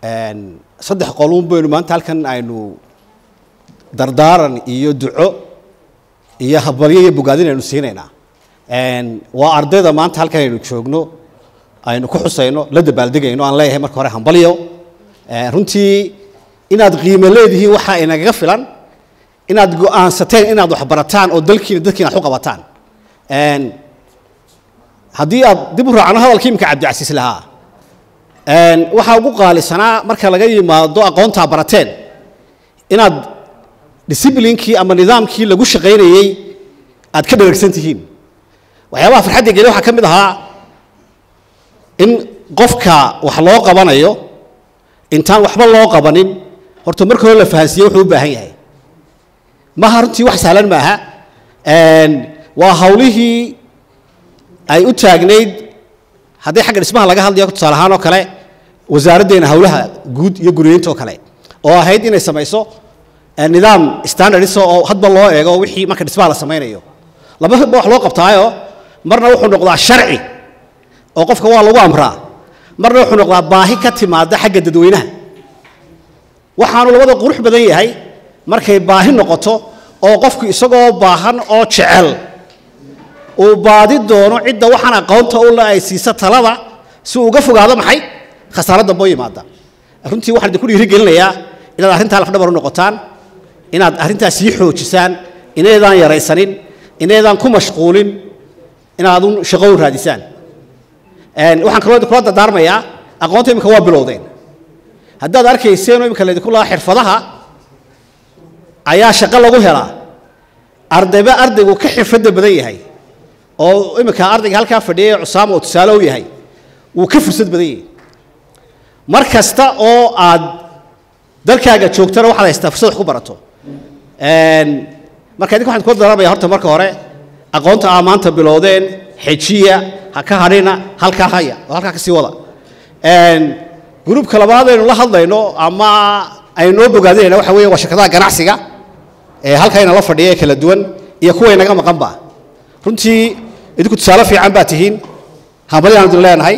صدق قانون بينو ما أنت هالكن إنه دردارن يدعو يهبليه بقادين إنه سيننا وأرض هذا ما أنت هالكن إنه شغنو إنه كحسينه لدى بلدك إنه أن لا يهم كره هبليه رنتي إن أدقيم ليه وحى إن غفلان إن أدقو أنستين إن أدو حبرتان أو دلكين حقبتان هدي دبر عن هذا الكيم كعبد العزيز لها waxa ugu qaalisanaa marka laga yimaado aqoonta barateen inaad discipline-kii ama nidaamkii lagu shaqeynayay aad ka dheregsan tihiin waxyaabaha farxadda geliya waxa kamid ahaa in qofka wax loo qabanayo intaan waxba loo qabanin horta marka hore la fahansiyo wuxuu u baahan yahay ma haruntii wax sahlan ma aha waa hawlihii ay u taagneyd haddii xagga dhismaha laga hadlayo tusaale ahaan oo kale wasaaraddeena hawlaha guud iyo guriyeynta oo kale oo ahayd inay samayso nidaam standardis oo hadba loo eego wixii marka dhismaha la samaynayo laba wax loo qabtaayo marna wuxuu noqdaa sharci oo qofka waa lagu amraa marna wuxuu noqdaa baahi ka timaada xagga dadweynaha waxaanu labada qurux badan yahay markay baahi noqoto oo qofku isagoo baahan oo jecel oo baadi doono cidda waxaan aqoonta u la ay siisa talada si uu uga fogaado maxay khasaaradda boo yimaada runtii waxaan idinku dhiirigelinayaa inaad arrintaa laf dhabar u noqotaan inaad arrintaa sii xoojisaan inaydaan yaraysanin inaydaan ku mashquulin inaad shaqo u raadisaan waxaan kaloo idinku la dardaarmayaa aqoonta imika waa bilowdeen haddaad arkayseen oo imika laydinku lahaa xirfadaha ayaa shaqo lagu helaa ardaygu ka xirfadda badan yahay oo imika ardayga halka fadhiyay Usaama oo tusaale u yahay uu ka fursad badan yahay markasta oo aad dalkaaga joogtana waxaad haystaa fursad wax ku barato marka idinku waxaan ku darabaya horta marka hore aqoonta maanta bilowdeen xijiya ha ka harina halka haya halka ka sii wada gruupka labaad ee la hadlayno ama ay noo bogaadeen waxa weeye waa shirkadaha ganacsiga halkayna la fadhiyay kala duwan iyo kuwa inaga maqan ba runtii idinku tusaale fiican baa tihiin hambaliyaan idin leenahay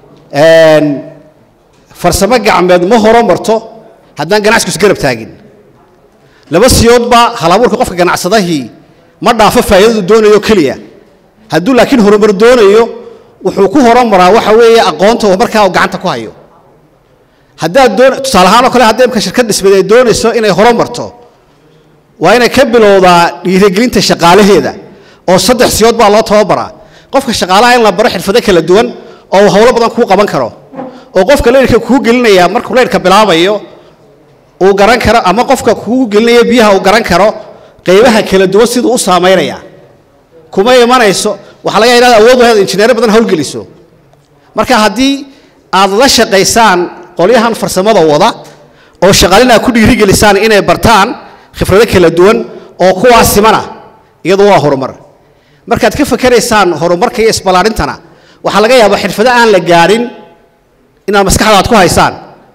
farsamo gacmeed ma horumarto haddaan ganacsigu isgarab taagin laba siyoodba halabuurka qofka ganacsadahii ma dhaafo faa'iidadu doonayo keliya hadduu laakiin horumar doonayo wuxuu ku horumaraa waxa weeye aqoonta oo markaa uu gacanta ku hayo haddaad tusaale ahaan oo kale haddii imka shirkad dhismeed ay doonayso inay horumarto waa inay ka bilowdaa dhiirigelinta shaqaalaheeda oo saddex siyood baa loo tababaraa qofka shaqaalaha in la baro xirfado kala duwan oo hawlo badan ku qaban karo oo qofka leerka ku gelinaya markuu leerka bilaabayo uu garan karo ama qofka ku gelinaya biyaha uu garan karo qaybaha kala duwan sidoo u saameynaya kuma imanayso waxa laga yaabaa awood u heed injineer badan hawl geliso marka haddii aad la shaqaysaan qoliyahan farsamada wada oo shaqaalina ku dhiirigelisaan inay bartaan khibrado kala duwan oo kuwaas simana iyadoo waa horumar markaad ka fakaraysaan horumarka iyo isbalaarintana waxa laga yaabaa xirfado aan la gaarin inaad maskaxdaada ku haysaan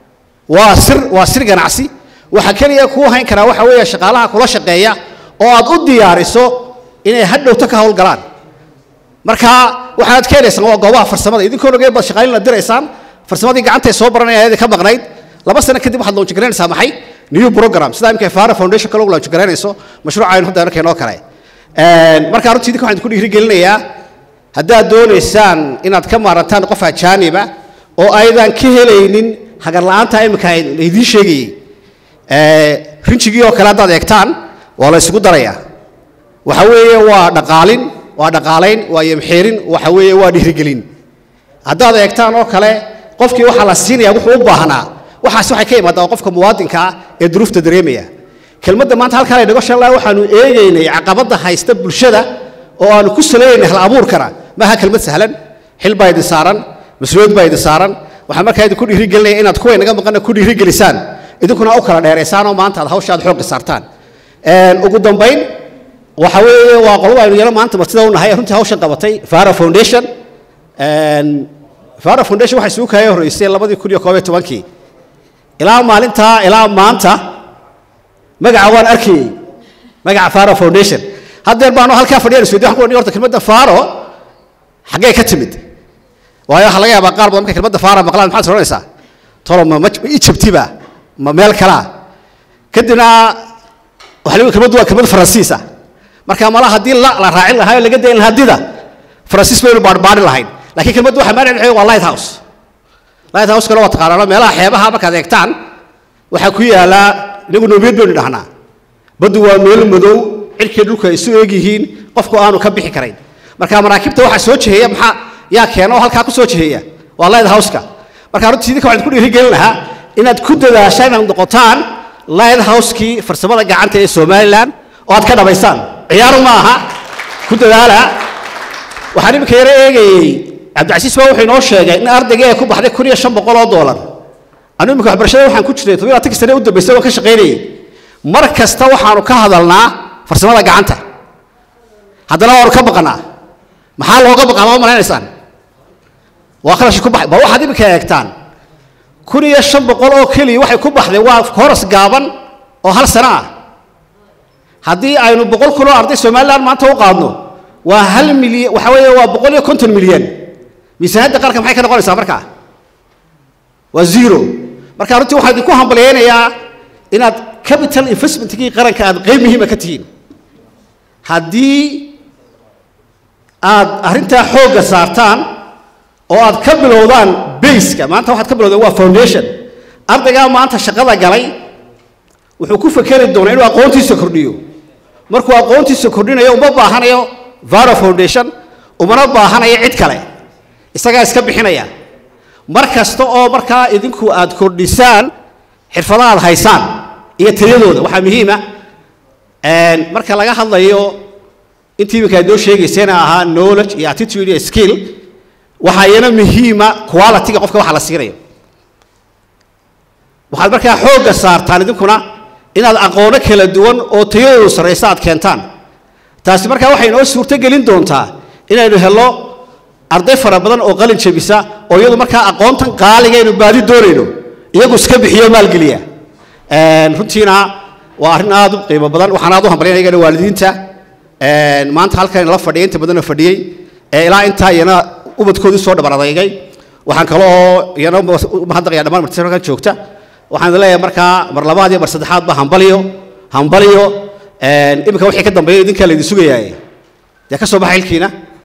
waa sir ganacsi waxa kaliya ku hayn kara waxa weeye shaqaalaha kula shaqeeya oo aad u diyaariso inay hadhowta ka hawlgalaan marka waxaad keenaysan waa goobaha farsamada idinkoo lagay bad shaqaalin la diraysaan farsamadii gacanta ay soo baranayaan ka maqnayd 2 sano kadib waxaad loo jigreynaysaa maxay new program sida imka Fara Foundation kale loo jigreynayso mashruuca aynu hadda arkeenoo kale marka runtii idinku waxaan ku dhiirigelinayaa haddaad doonaysaan inaad ka maarantaan qof ajaaniba oo aydan ka helaynin hagar la'aanta imika idin sheegay rinjigii oo kale haddaad eegtaan waa la isugu darayaa waxa weeye waa dhaqaalayn waa yimxiirin waxa weeye waa dhiirigelin haddaad eegtaan oo kale qofkii waxa la siinayaa wuxuu u baahnaa waxaas waxay ka imaadaa qofka muwaadinka ee duruufta dareemaya kelmadda maanta halka ay dhigo shalay waxaanu eegaynay caqabada haysta bulshada oo aanu ku saleeynay hal abuur kara ma aha kelmad sahlan xil baa idin saaran mas'uuliyad baa idin saaran waxa markaa idinku dhiirigelinaya inaad kuwa inaga maqan ku dhiirigelisaan idinkuna u kala dheereysaan oo maanta aad hawshaad xoog saartaan ugu dambayn waxa weeye waa qolada aynu yara maanta martida u nahay runtii hawshan qabatay Fara Foundation waxay soo kaayay horeysay 2011 ilaa maalinta ilaa maanta magaca waan arkay magaca Fara Foundation hadda baanu halka fadhiyaan Sweden waxaan ku dhigay horta kelmadda Faro xagee ka timid waayo waxa laga yaabaa qaar badan marka kelmadda Fara maqlaan maxaad soconaysaa tolo ma Egyptiba ma meel kala kadibna waxa lagu kamid waa kamid Faransiisa marka malaha hadii la raacin lahayo laga deyn hadida Faransiis way baadbaad lahayn laakiin kamid waxa maarayay waa lighthouse kale waa taqaanaa meelaha xeebaha marka adeegtaan waxa ku yaala inagu noobeed baan dhahnaa badu waa meel madow cirkii dhulka ay soo eegyihiin qofku aanu ka bixi karayn marka maraakiibta waxa soo jeeya maxaa yaa keeno halka ku soo jeeya waa lighthouse-ka marka runtii idinka waxaan ku dhiirigelin lahaa inaad ku dadaashaan inaad noqotaan lighthouse-kii farsamada gacanta ee Soomaaliland oo aad ka dhabaysaan ciyaar ma aha ku dadaala waxaan imika yara eegayay Cabdicasiis waa wuxuu inoo sheegay in ardayga ay ku baxday $1,500 anu imika waxbarashada waxaan ku jiray 12 sano u dambeysay oo ka shaqeynayay mar kasta waxaanu ka hadalnaa farsamada gacanta haddana waan ka baqanaa maxaa looga baqaa ma malaynaysan waa khalash ku baxay ba waxaad imika eegtaan $1,500 oo kaliya waxay ku baxday waa koras gaaban oo hal sano ah haddii aynu 100 arday Soomaaliland maanta u qaadno waa 1 milyan waxa weeye waa 150 milyan miisaaniyadda qaranka maxay ka noqonaysaa markaa waa zero marka runtii waxaan idinku hambaleynayaa inaad capital investment-kii qaranka aad qayb muhiim ah ka tihiin haddii aad arrintaa xoogga saartaan oo aad ka bilowdaan base-ka maanta waxaad ka bilowdeen waa foundation ardaygaa maanta shaqada galay wuxuu ku fakeri doonaa inuu aqoontiisa kordhiyo markuu aqoontiisa kordhinayo uma baahanayo Varo Foundation umana baahanayo cid kale isagaa iska bixinaya mar kasta oo markaa idinku aad kordhisaan xirfadaha aad haysaan iyo tayadooda waxa muhiim ah marka laga hadlayo intii imika ay doo sheegayseen ahaa knowledge iyo attitude iyo skill waxa yana muhiima quality-ga qofka waxa la siinayo waxaad markaa xoogga saartaan idinkuna inaad aqoon kala duwan oo tayadoodu sareysa aad keentaan taasi markaa waxay inoo suurto gelin doontaa inaynu helo arday fara badan oo qalin jabisa oo iyadu markaa aqoontan qaaliga aynu baadi doonayno iyagu iska bixiyo maalgeliya runtiina waa arrin aad u qiimo badan waxaan aad u hambalyeynaya waalidiinta maanta halkan la fadhiyay inta badan fadhiyay ilaa inta yana ubadkoodu soo dhabar adeegay waxaan kale oo yana mahadnaqaya dhammaan martisakan joogta waxaan leeyahay markaa mar labaad iyo mar saddexaad ba hambaliyo imika wixii ka dambeeyay idinka la idin sugayaay ka soo baxay xilkiina